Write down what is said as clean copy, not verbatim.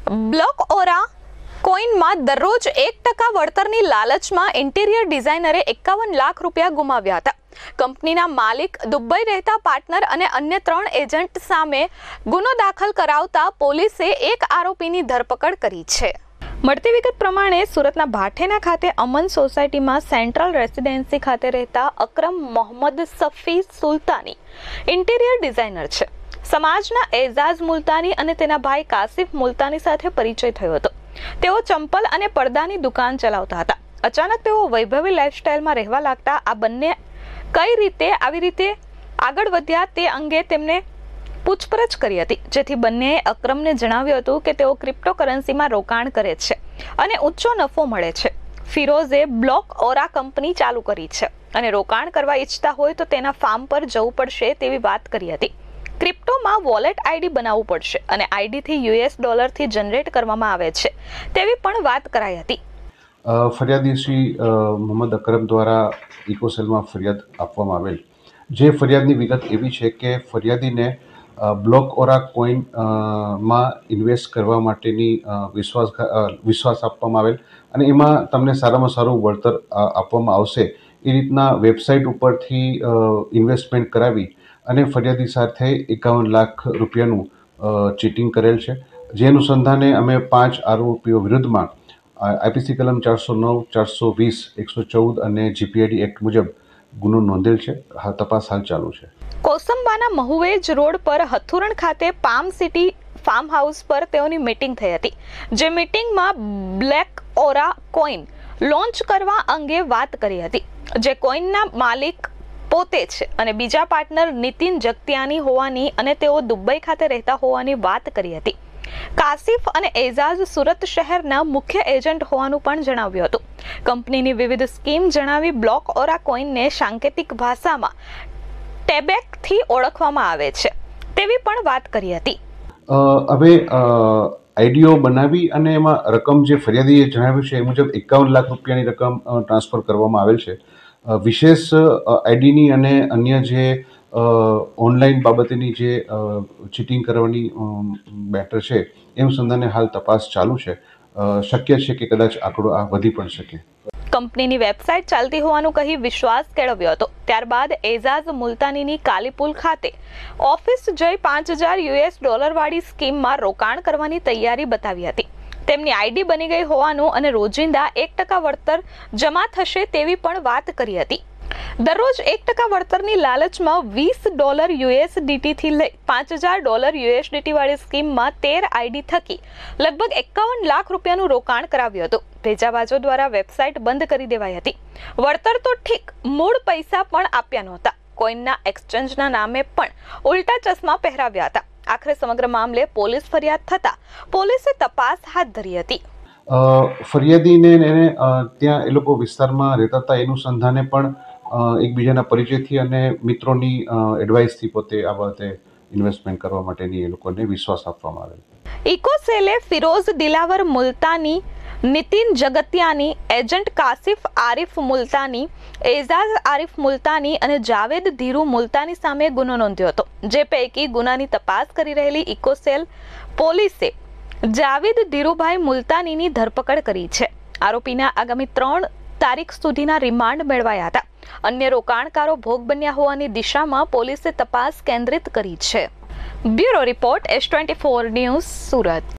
Block ઓરા કોઈનમાં દરરોજ 1% વળતરની લાલચમાં ઇન્ટિરિયર ડિઝાઇનરે 51 લાખ રૂપિયા ગુમાવ્યા હતા. કંપનીના માલિક, દુબઈ રહેતા પાર્ટનર અને અન્ય 3 એજન્ટ સામે ગુનો દાખલ કરાવતા પોલીસે એક આરોપીની ધરપકડ કરી છે. મળતી વિગત પ્રમાણે સુરતના ભાઠેના ખાતે અમન સોસાયટીમાં સેન્ટ્રલ રેસિડેન્સી ખાતે રહેતા અકરમ મોહમ્મદ સફી સુલતાની ઇન્ટિરિયર ડિઝાઇનર છે. સમાજના એઝાઝ મુલતાની અને તેના ભાઈ કાસિફ મુલતાની સાથે પરિચય થયો હતો. તેઓ ચંપલ અને પડદાની દુકાન ચલાવતા હતા. અચાનક તેઓ વૈભવી લાઇફસ્ટાઇલમાં રહેવા લાગતા આ બંને કઈ રીતે આવી રીતે આગળ વધ્યા તે અંગે તેમને પૂછપરછ કરી હતી, જેથી બંનેએ અકરમને જણાવ્યું હતું કે તેઓ ક્રિપ્ટોકરન્સીમાં રોકાણ કરે છે અને ઊંચો નફો મળે છે. ફિરોઝે બ્લોક ઓરા કંપની ચાલુ કરી છે અને રોકાણ કરવા ઈચ્છતા હોય તો તેના ફાર્મ પર જવું પડશે તેવી વાત કરી હતી. ક્રિપ્ટોમાં વોલેટ આઈડી બનાવવું પડશે અને આઈડીથી $થી જનરેટ કરવામાં આવે છે તેવી પણ વાત કરાઈ હતી. ફરિયાદી શ્રી મોહમ્મદ અકરમ દ્વારા ઇકોસેલમાં ફરિયાદ આપવામાં આવેલ. જે ફરિયાદની વિગત એવી છે કે ફરિયાદીને બ્લોક ઓરા કોઈન માં ઇન્વેસ્ટ કરવા માટેની વિશ્વાસ આપવામાં આવેલ અને એમાં તમને સારામાં સારું વળતર આપવામાં આવશે એ રીતના વેબસાઇટ ઉપરથી ઇન્વેસ્ટમેન્ટ કરાવી અને ફરિયાદી સાથે 51 લાખ રૂપિયાનું ચીટિંગ કરેલ છે. જે અનુસંધાને અમે 5 આરોપીઓ વિરુદ્ધમાં આઈપીસી કલમ 409, 420, 114 અને જીપીઆઈડી એક્ટ મુજબ ગુનો નોંધેલ છે. તપાસ હાલ ચાલુ છે. કોસંબાના મહુવેજ રોડ પર હથુરણ ખાતે પામ સિટી ફાર્મ હાઉસ પર તેઓની મીટિંગ થઈ હતી. જે મીટિંગમાં બ્લેક ઓરા કોઈન લોન્ચ કરવા અંગે વાત કરી હતી. જે કોઈનના માલિક પોતે છે અને બીજા પાર્ટનર નીતિન જગતિયાની હોવાની અને તેઓ દુબઈ ખાતે રહેતા હોવાની વાત કરી હતી. કાસિફ અને એઝાઝ સુરત શહેરના મુખ્ય એજન્ટ હોવાનું પણ જણાવ્યું હતું. કંપનીની વિવિધ સ્કીમ જણાવી બ્લોક ઓરા કોઈનને સાંકેતિક ભાષામાં ટેબેકથી ઓળખવામાં આવે છે તેવી પણ વાત કરી હતી. હવે આઈડીઓ બનાવી અને એમાં રકમ જે ફરિયાદીએ જણાવ્યું છે એ મુજબ 51 લાખ રૂપિયાની રકમ ટ્રાન્સફર કરવામાં આવેલ છે. વિશેષ આઈડીની અને અન્ય જે ઓનલાઈન બાબતેની જે ચીટિંગ કરવાની મેટર છે એ અનુસંધાને હાલ તપાસ ચાલુ છે. શક્ય છે કે કદાચ આંકડો આ વધી પણ શકે. કંપનીની વેબસાઇટ ચાલતી હોવાનું કહી વિશ્વાસ કેળવ્યો હતો. ત્યારબાદ એઝાઝ મુલતાનીની કાલીપુલ ખાતે ઓફિસ જઈ $5000 વાળી સ્કીમમાં રોકાણ કરવાની તૈયારી બતાવી હતી. તેમની આઈડી બની ગઈ હોવાનું અને રોજિંદા 1% વળતર જમા થશે તેવી પણ વાત કરી હતી. દરરોજ 1% વળતરની લાલચમાં $20 થી લઈ $5000 વાળી સ્કીમમાં 13 આઈડી થકી લગભગ 51 લાખ રૂપિયાનું રોકાણ કરાવ્યું હતું. ભેજાબાજો દ્વારા વેબસાઇટ બંધ કરી દેવાઈ હતી. વળતર તો ઠીક, મૂળ પૈસા પણ આપ્યા નહોતા. કોઈનના એક્સચેન્જના નામે પણ ઉલટા ચશ્મા પહેરાવ્યા હતા. આખરે સમગ્ર મામલે પોલીસ ફરિયાદ થતા પોલીસે તપાસ હાથ ધરી હતી. ફરિયાદીને ત્યાં એ લોકો વિસ્તારમાં રહેતા હતા એનું સંધાને પણ એકબીજાના પરિચયથી અને મિત્રોની એડવાઇસથી પોતે આ બાબતે ઇન્વેસ્ટમેન્ટ કરવા માટેની એ લોકોને વિશ્વાસ આપવામાં આવેલ. ઇકોસેલે ફિરોઝ દિલાવર મુલતાની, નીતિન જગતિયાની, એજન્ટ કાસિફ આરિફ મુલતાની, એઝાઝ આરિફ મુલતાની અને જાવેદ ધીરુ મુલતાની સામે ગુનો નોંધ્યો હતો. જે પૈકી ગુનાની તપાસ કરી રહેલી ઇકોસેલ પોલીસે જાવેદ ધીરુભાઈ મુલતાનીની ધરપકડ કરી છે. આરોપીના આગામી 3 તારીખ સુધીના રિમાન્ડ મેળવાયા હતા. અન્ય રોકાણકારો ભોગ બન્યા હોવાની દિશામાં પોલીસે તપાસ કેન્દ્રિત કરી છે. Bureau report S24 news, Surat.